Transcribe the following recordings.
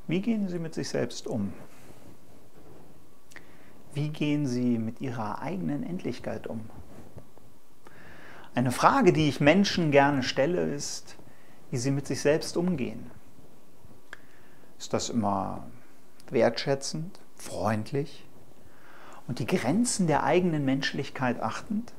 Wie gehen Sie mit sich selbst um? Wie gehen Sie mit Ihrer eigenen Endlichkeit um? Eine Frage, die ich Menschen gerne stelle, ist, wie sie mit sich selbst umgehen. Ist das immer wertschätzend, freundlich und die Grenzen der eigenen Menschlichkeit achtend?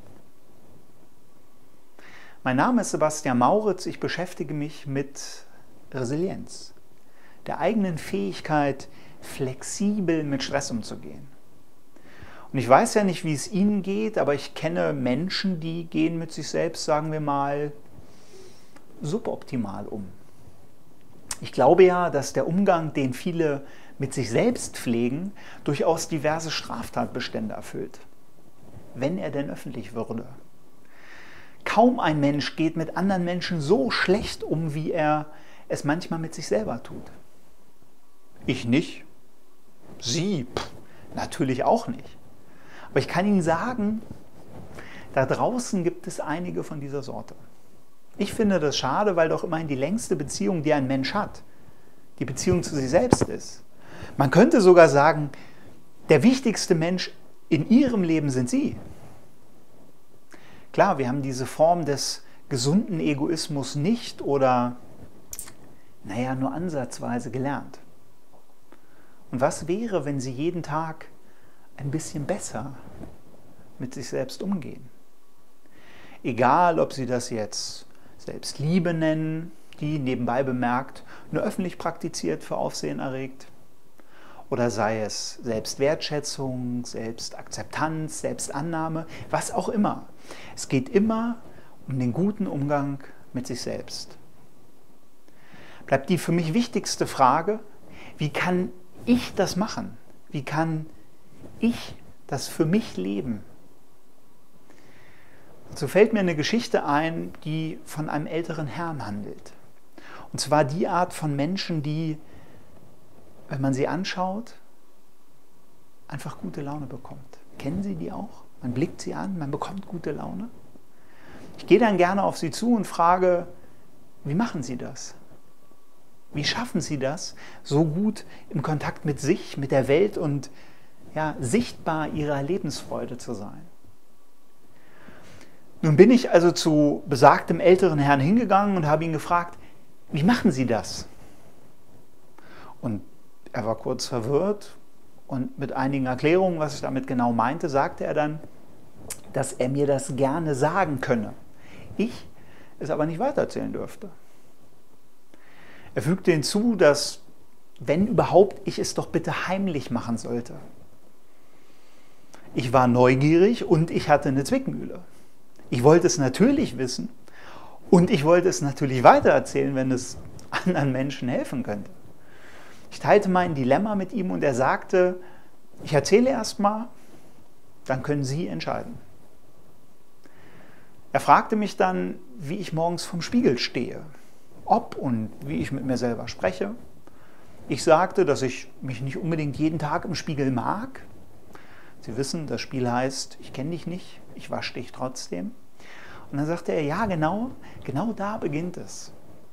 Mein Name ist Sebastian Mauritz, ich beschäftige mich mit Resilienz, der eigenen Fähigkeit, flexibel mit Stress umzugehen. Und ich weiß ja nicht, wie es Ihnen geht, aber ich kenne Menschen, die gehen mit sich selbst, sagen wir mal, suboptimal um. Ich glaube ja, dass der Umgang, den viele mit sich selbst pflegen, durchaus diverse Straftatbestände erfüllt, wenn er denn öffentlich würde. Kaum ein Mensch geht mit anderen Menschen so schlecht um, wie er es manchmal mit sich selber tut. Ich nicht. Sie natürlich auch nicht. Aber ich kann Ihnen sagen, da draußen gibt es einige von dieser Sorte. Ich finde das schade, weil doch immerhin die längste Beziehung, die ein Mensch hat, die Beziehung zu sich selbst ist. Man könnte sogar sagen, der wichtigste Mensch in Ihrem Leben sind Sie. Klar, wir haben diese Form des gesunden Egoismus nicht oder, nur ansatzweise gelernt. Und was wäre, wenn Sie jeden Tag ein bisschen besser mit sich selbst umgehen? Egal, ob Sie das jetzt Selbstliebe nennen, die nebenbei bemerkt nur öffentlich praktiziert für Aufsehen erregt, oder sei es Selbstwertschätzung, Selbstakzeptanz, Selbstannahme, was auch immer. Es geht immer um den guten Umgang mit sich selbst. Bleibt die für mich wichtigste Frage, wie kann ich das machen? Wie kann ich das für mich leben? Und so fällt mir eine Geschichte ein, die von einem älteren Herrn handelt. Und zwar die Art von Menschen, die, wenn man sie anschaut, einfach gute Laune bekommt. Kennen Sie die auch? Man blickt sie an, man bekommt gute Laune. Ich gehe dann gerne auf sie zu und frage, wie machen Sie das? Wie schaffen Sie das, so gut im Kontakt mit sich, mit der Welt und sichtbar Ihrer Lebensfreude zu sein? Nun bin ich also zu besagtem älteren Herrn hingegangen und habe ihn gefragt, wie machen Sie das? Und er war kurz verwirrt und mit einigen Erklärungen, was ich damit genau meinte, sagte er dann, dass er mir das gerne sagen könne. Ich es aber nicht weitererzählen dürfte. Er fügte hinzu, dass, wenn überhaupt, ich es doch bitte heimlich machen sollte. Ich war neugierig und ich hatte eine Zwickmühle. Ich wollte es natürlich wissen und ich wollte es natürlich weitererzählen, wenn es anderen Menschen helfen könnte. Ich teilte mein Dilemma mit ihm und er sagte, ich erzähle erst mal, dann können Sie entscheiden. Er fragte mich dann, wie ich morgens vorm Spiegel stehe, ob und wie ich mit mir selber spreche. Ich sagte, dass ich mich nicht unbedingt jeden Tag im Spiegel mag. Sie wissen, das Spiel heißt, ich kenne dich nicht, ich wasche dich trotzdem. Und dann sagte er, ja, genau da beginnt es.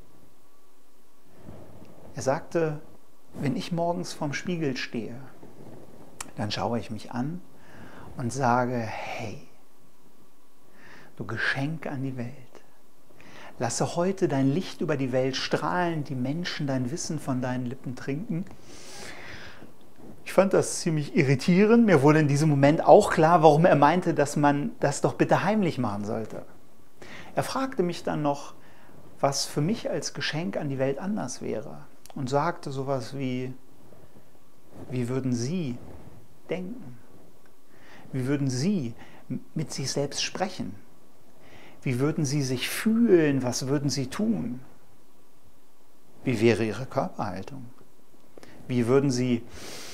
Er sagte, wenn ich morgens vorm Spiegel stehe, dann schaue ich mich an und sage, hey, du Geschenk an die Welt. Lasse heute dein Licht über die Welt strahlen, die Menschen dein Wissen von deinen Lippen trinken. Ich fand das ziemlich irritierend. Mir wurde in diesem Moment auch klar, warum er meinte, dass man das doch bitte heimlich machen sollte. Er fragte mich dann noch, was für mich als Geschenk an die Welt anders wäre und sagte sowas wie würden Sie denken? Wie würden Sie mit sich selbst sprechen? Wie würden Sie sich fühlen? Was würden Sie tun? Wie wäre Ihre Körperhaltung? Wie würden Sie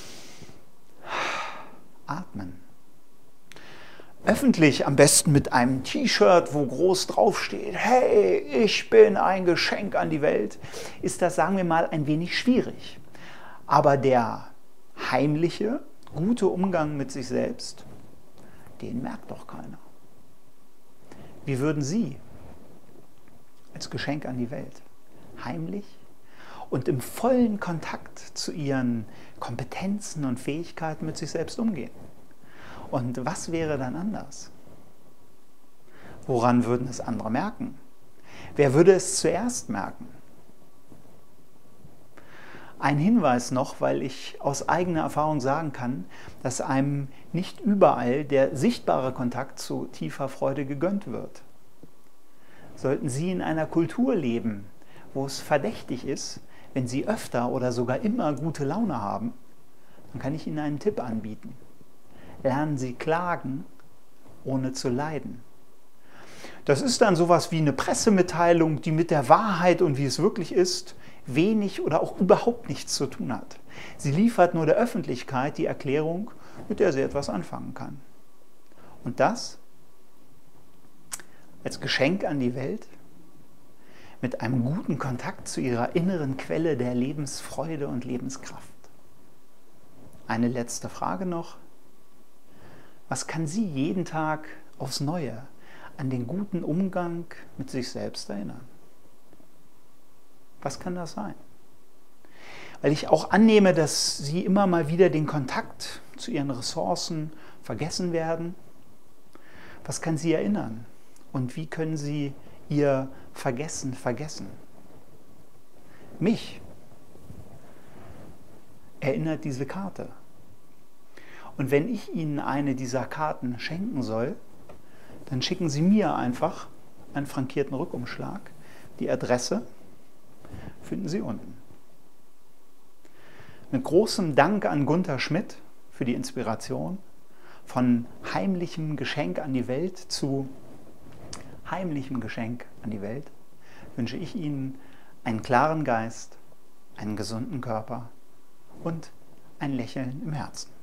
atmen? Öffentlich, am besten mit einem T-Shirt, wo groß draufsteht, hey, ich bin ein Geschenk an die Welt, ist das, sagen wir mal, ein wenig schwierig. Aber der heimliche, gute Umgang mit sich selbst, den merkt doch keiner. Wie würden Sie als Geschenk an die Welt heimlich und im vollen Kontakt zu ihren Kompetenzen und Fähigkeiten mit sich selbst umgehen. Und was wäre dann anders? Woran würden es andere merken? Wer würde es zuerst merken? Ein Hinweis noch, weil ich aus eigener Erfahrung sagen kann, dass einem nicht überall der sichtbare Kontakt zu tiefer Freude gegönnt wird. Sollten Sie in einer Kultur leben, wo es verdächtig ist, wenn Sie öfter oder sogar immer gute Laune haben, dann kann ich Ihnen einen Tipp anbieten. Lernen Sie klagen, ohne zu leiden. Das ist dann sowas wie eine Pressemitteilung, die mit der Wahrheit und wie es wirklich ist, wenig oder auch überhaupt nichts zu tun hat. Sie liefert nur der Öffentlichkeit die Erklärung, mit der sie etwas anfangen kann. Und das als Geschenk an die Welt, mit einem guten Kontakt zu ihrer inneren Quelle der Lebensfreude und Lebenskraft. Eine letzte Frage noch. Was kann Sie jeden Tag aufs Neue an den guten Umgang mit sich selbst erinnern? Was kann das sein? Weil ich auch annehme, dass Sie immer mal wieder den Kontakt zu Ihren Ressourcen vergessen werden. Was kann Sie erinnern? Und wie können Sie Ihr Vergessen vergessen? Mich erinnert diese Karte. Und wenn ich Ihnen eine dieser Karten schenken soll, dann schicken Sie mir einfach einen frankierten Rückumschlag. Die Adresse finden Sie unten. Mit großem Dank an Gunther Schmidt für die Inspiration. Von heimlichem Geschenk an die Welt zu heimlichem Geschenk an die Welt wünsche ich Ihnen einen klaren Geist, einen gesunden Körper und ein Lächeln im Herzen.